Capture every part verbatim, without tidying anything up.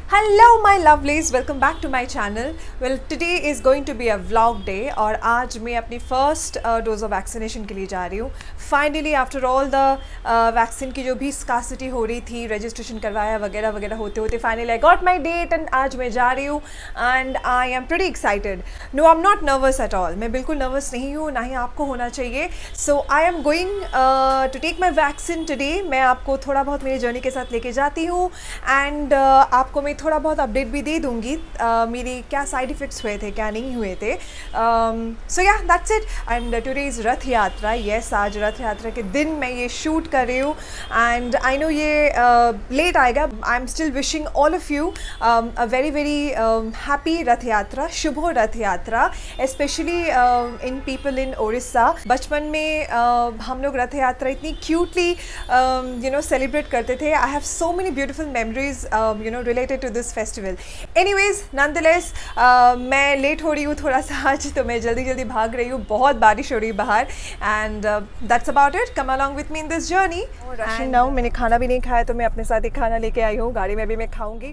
Hello my lovelies, welcome back to my channel. Well, today is going to be a vlog day और आज मैं अपनी first uh, dose of vaccination के लिए जा रही हूँ. Finally after all the uh, vaccine की जो भी scarcity हो रही थी, registration करवाया वगैरह वगैरह होते होते finally I got my date and आज मैं जा रही हूँ and I am pretty excited. No, I'm not nervous at all. मैं बिल्कुल nervous नहीं हूँ, ना ही आपको होना चाहिए. So I am going uh, to take my vaccine today. मैं आपको थोड़ा बहुत मेरी जर्नी के साथ लेके जाती हूँ and uh, आपको मैं थोड़ा बहुत अपडेट भी दे दूँगी uh, मेरी क्या साइड इफ़ेक्ट्स हुए थे, क्या नहीं हुए थे. So yeah that's it. And today is Rath Yatra. Yes, आज रथ यात्रा के दिन मैं ये शूट कर रही हूँ एंड आई नो ये लेट uh, आएगा. I am still wishing all of you a very very happy Rath Yatra, शुभ Rath Yatra, specially in people in Odisha. बचपन में uh, हम लोग रथ यात्रा इतनी क्यूटली यू नो सेलिब्रेट करते थे. I have so many beautiful memories you know related to this festival. Anyways, nonetheless मैं लेट हो रही हूँ थोड़ा सा आज, तो मैं जल्दी जल्दी भाग रही हूँ. बहुत बारिश हो रही है बाहर and that's about it. Come along with me in this journey. Rushing now. मैंने खाना भी नहीं खाया तो मैं अपने साथ ही खाना लेके आई हूँ. गाड़ी में भी मैं खाऊंगी.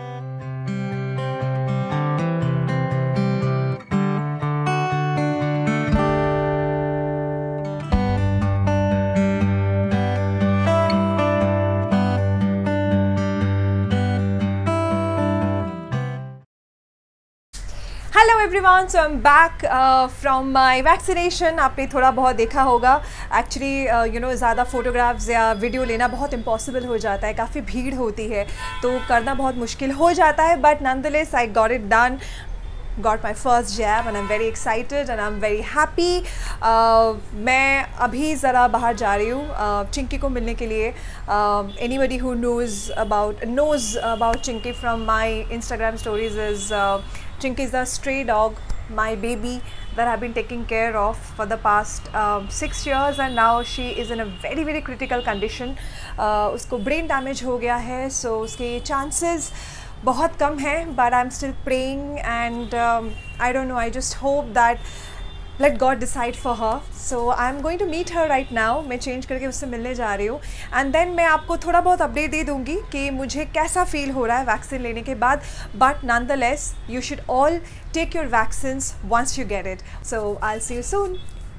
Hello everyone, so I am back from my vaccination. आपने थोड़ा बहुत देखा होगा. एक्चुअली यू नो ज़्यादा फ़ोटोग्राफ्स या वीडियो लेना बहुत इम्पॉसिबल हो जाता है. काफ़ी भीड़ होती है तो करना बहुत मुश्किल हो जाता है. But nonetheless I got it done. Got my first jab and I'm very excited and I'm very happy. uh, मैं अभी ज़रा बाहर जा रही हूँ uh, चिंकी को मिलने के लिए. uh, anybody who knows about knows about Chinky from my Instagram stories is uh, Chinky is a stray dog, my baby that I've been taking care of for the past uh, six years and now she is in a very very critical condition. uh, उसको brain damage हो गया है, so उसके chances बहुत कम है. But I am still praying and I don't know, I just hope that let God decide for her. So I am going to meet her right now. मैं change करके उससे मिलने जा रही हूँ एंड देन मैं आपको थोड़ा बहुत अपडेट दे दूँगी कि मुझे कैसा फील हो रहा है वैक्सीन लेने के बाद. But nonetheless you should all take your vaccines once you get it. So I will see you soon.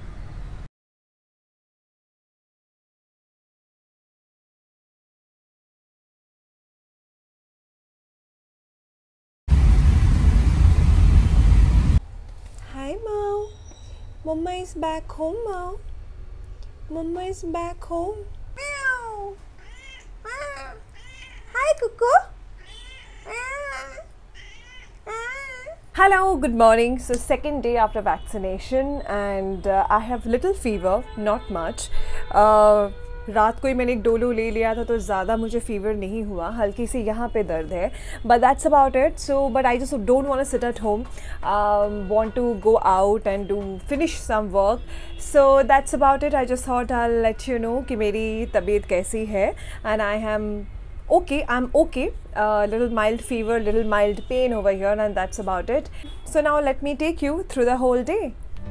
Hi, Mao. Mama is back home, Mao. Mama is back home. Meow. Hi, Cuckoo. Hello, good morning. So second day after vaccination and uh, I have little fever, not much. Uh, रात को ही मैंने एक Dolo ले लिया था तो ज़्यादा मुझे फीवर नहीं हुआ. हल्की सी यहाँ पे दर्द है but that's about it. So but I just don't want to sit at home, want to go out and do finish some work. So that's about it. I just thought I let you know कि मेरी तबीयत कैसी है and I am okay. I'm okay. Uh, little mild fever, little mild pain over here and that's about it. So now let me take you through the whole day.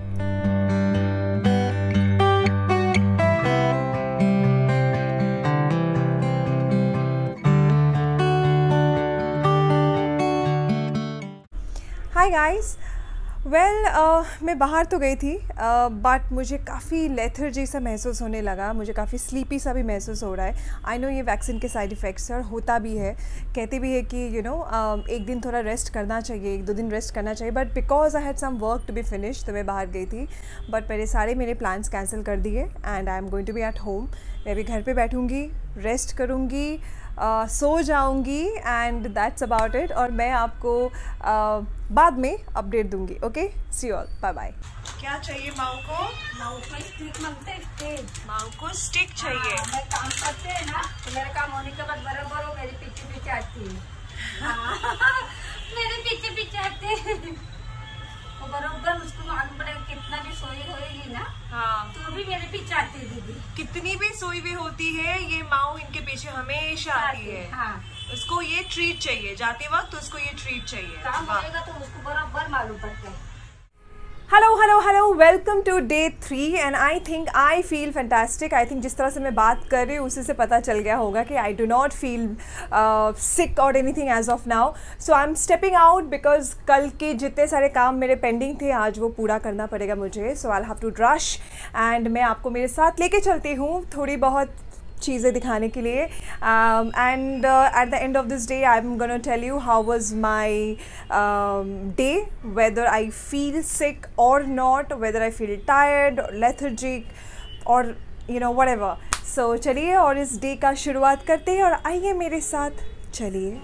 Hi guys. Well well, uh, मैं बाहर तो गई थी but uh, मुझे काफ़ी lethargy सा महसूस होने लगा. मुझे काफ़ी स्लीपी सा भी महसूस हो रहा है. आई नो ये वैक्सीन के साइड इफ़ेक्ट्स और होता भी है. कहते भी है कि you you know know, uh, एक दिन थोड़ा रेस्ट करना चाहिए, एक दो दिन रेस्ट करना चाहिए. But because I had some work to be finish तो मैं बाहर गई थी. बट मैंने सारे मेरे प्लान्स कैंसिल कर दिए and I am going to be at home. मैं अभी घर पे बैठूँगी, रेस्ट करूँगी, Uh, सो जाऊंगी एंड दैट्स अबाउट इट. और मैं आपको uh, बाद में अपडेट दूंगी. Okay, see you all, bye bye. क्या चाहिए माऊ को? माऊ को स्टिक मांगते हैं. स्टिक माऊ को स्टिक चाहिए. हाँ, मैं काम करते हैं ना तो मेरा काम होने के बाद बराबर वो मेरे पीछे पीछे आती है. मेरे पीछे पीछे आते हैं वो बराबर. उसको मालूम पड़ेगा कितना भी सोई होएगी ना, हाँ, तो भी मेरे पीछे आती है. दीदी कितनी भी सोई हुई होती है ये माऊ इनके पीछे हमेशा आती है. हाँ, उसको ये ट्रीट चाहिए जाते वक्त, तो उसको ये ट्रीट चाहिए. काम होएगा तो उसको बराबर मालूम पड़ता है. Hello hello hello welcome to day three and I think I feel fantastic. I think जिस तरह से मैं बात कर रही हूँ उसी से पता चल गया होगा कि I do not feel sick और anything as of now. So I am stepping out because कल के जितने सारे काम मेरे पेंडिंग थे आज वो पूरा करना पड़ेगा मुझे. So I have to rush and मैं आपको मेरे साथ लेके चलती हूँ थोड़ी बहुत चीज़ें दिखाने के लिए. And at the end of this day I am gonna tell you how was my day, whether I feel sick और not, whether I feel tired lethargic और यू नो व्हाटएवर. सो चलिए और इस डे का शुरुआत करते हैं और आइए मेरे साथ चलिए.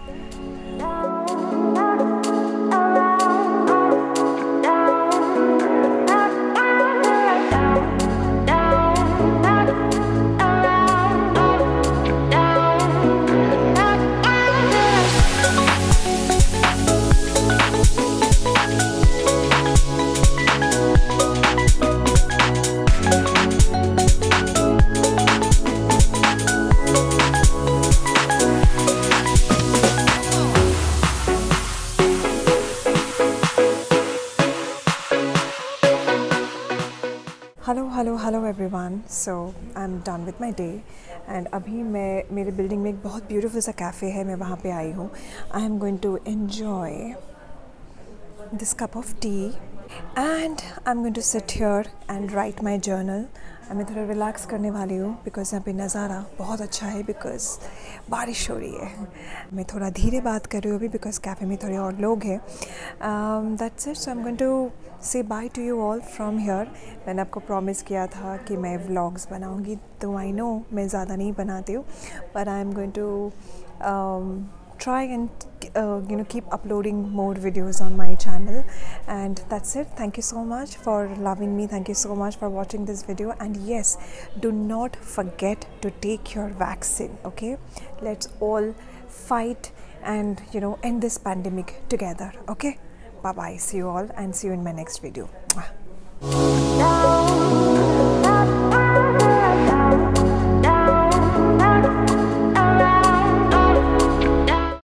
Hello hello hello everyone. So I am done with my day and अभी मैं मेरे बिल्डिंग में एक बहुत ब्यूटीफुल सा कैफ़े है, मैं वहाँ पे आई हूँ. I am going to enjoy this cup of tea and I am going to sit here and write my journal. मैं थोड़ा रिलैक्स करने वाली हूँ बिकॉज़ यहाँ पे नज़ारा बहुत अच्छा है बिकॉज़ बारिश हो रही है. मैं थोड़ा धीरे बात कर रही हूँ अभी बिकॉज़ कैफ़े में थोड़े और लोग हैं. That's it. So I am going to say bye to you all from here. मैंने आपको प्रॉमिस किया था कि मैं व्लॉग्स बनाऊँगी, तो आई नो मैं ज़्यादा नहीं बनाती हूँ but I am going to try and uh, you know keep uploading more videos on my channel. And that's it. Thank you so much for loving me, thank you so much for watching this video, and yes, do not forget to take your vaccine. Okay, let's all fight and you know end this pandemic together. Okay, bye bye, see you all and see you in my next video. Mwah.